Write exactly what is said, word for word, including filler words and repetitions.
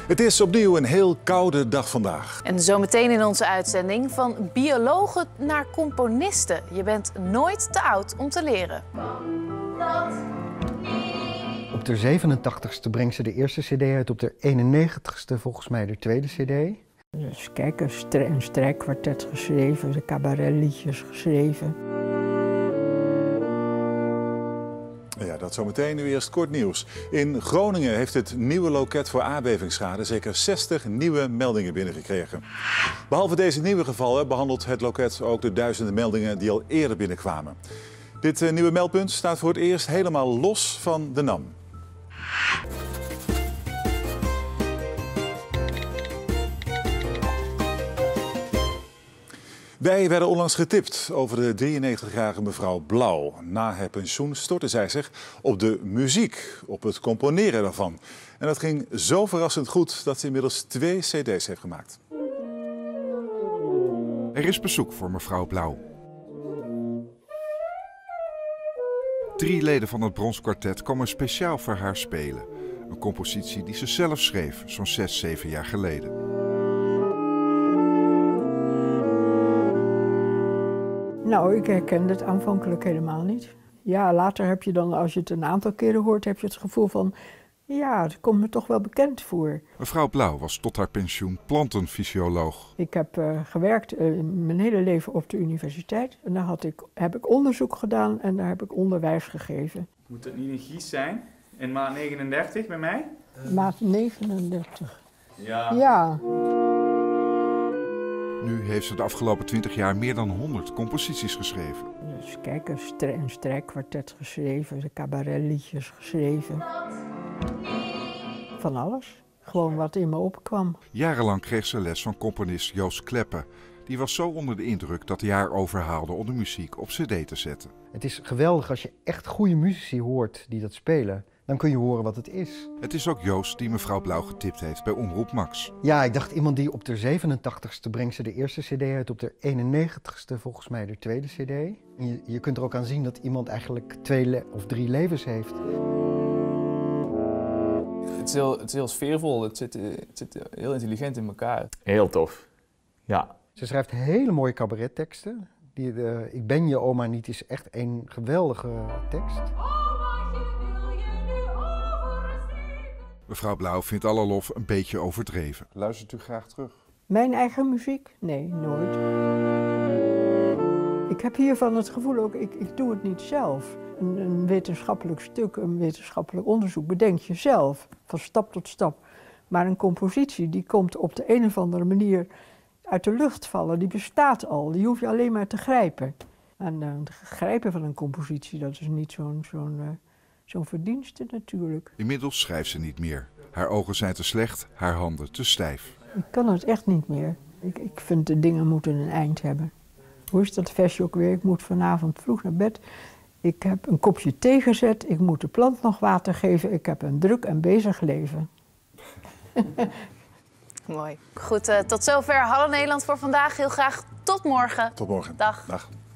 Het is opnieuw een heel koude dag vandaag. En zometeen in onze uitzending van biologen naar componisten. Je bent nooit te oud om te leren. Op de zevenentachtigste brengt ze de eerste cd uit, op de eenennegentigste volgens mij de tweede cd. Dus kijk, een, stre een strijkkwartet geschreven, de cabaretliedjes geschreven. Ja, dat zometeen. Nu eerst kort nieuws. In Groningen heeft het nieuwe loket voor aardbevingsschade zeker zestig nieuwe meldingen binnengekregen. Behalve deze nieuwe gevallen behandelt het loket ook de duizenden meldingen die al eerder binnenkwamen. Dit uh, nieuwe meldpunt staat voor het eerst helemaal los van de NAM. Wij werden onlangs getipt over de drieënnegentigjarige mevrouw Blauw. Na haar pensioen stortte zij zich op de muziek, op het componeren daarvan. En dat ging zo verrassend goed dat ze inmiddels twee cd's heeft gemaakt. Er is bezoek voor mevrouw Blauw. Drie leden van het Bronskwartet komen speciaal voor haar spelen. Een compositie die ze zelf schreef, zo'n zes, zeven jaar geleden. Nou, ik herkende het aanvankelijk helemaal niet. Ja, later heb je dan, als je het een aantal keren hoort, heb je het gevoel van... ja, het komt me toch wel bekend voor. Mevrouw Blauw was tot haar pensioen plantenfysioloog. Ik heb uh, gewerkt uh, mijn hele leven op de universiteit. En daar had ik, heb ik onderzoek gedaan en daar heb ik onderwijs gegeven. Moet het niet een Gies zijn? In maat negenendertig bij mij? Uh, maat negenendertig. Ja. Ja. Nu heeft ze de afgelopen twintig jaar meer dan honderd composities geschreven. Dus kijk, een, stre een strijkkwartet geschreven, de cabaretliedjes geschreven. Van alles. Gewoon wat in me opkwam. Jarenlang kreeg ze les van componist Joost Kleppen. Die was zo onder de indruk dat hij haar overhaalde om de muziek op cd te zetten. Het is geweldig als je echt goede muzici hoort die dat spelen. Dan kun je horen wat het is. Het is ook Joost die mevrouw Blauw getipt heeft bij Omroep Max. Ja, ik dacht iemand die op de zevenentachtigste brengt ze de eerste cd uit, op de eenennegentigste volgens mij de tweede cd. En je, je kunt er ook aan zien dat iemand eigenlijk twee of drie levens heeft. Het is heel, het is heel sfeervol, het zit, het zit heel intelligent in elkaar. Heel tof, ja. Ze schrijft hele mooie cabaretteksten. Die, de, Ik ben je oma niet is echt een geweldige tekst. Mevrouw Blauw vindt alle lof een beetje overdreven. Luistert u graag terug? Mijn eigen muziek? Nee, nooit. Ik heb hiervan het gevoel ook, ik, ik doe het niet zelf. Een, een wetenschappelijk stuk, een wetenschappelijk onderzoek bedenk je zelf, van stap tot stap. Maar een compositie die komt op de een of andere manier uit de lucht vallen, die bestaat al, die hoef je alleen maar te grijpen. En uh, het grijpen van een compositie, dat is niet zo'n zo'n uh, zo'n verdienste natuurlijk. Inmiddels schrijft ze niet meer. Haar ogen zijn te slecht, haar handen te stijf. Ik kan het echt niet meer. Ik, ik vind de dingen moeten een eind hebben. Hoe is dat versje ook weer? Ik moet vanavond vroeg naar bed. Ik heb een kopje thee gezet, ik moet de plant nog water geven. Ik heb een druk en bezig leven. Mooi. Goed, uh, tot zover Hallo Nederland voor vandaag. Heel graag tot morgen. Tot morgen. Dag. Dag.